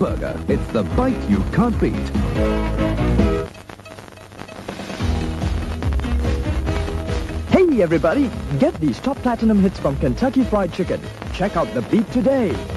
burger. It's the bite you can't beat. Hey everybody, get these top platinum hits from Kentucky Fried Chicken. Check out the beat today.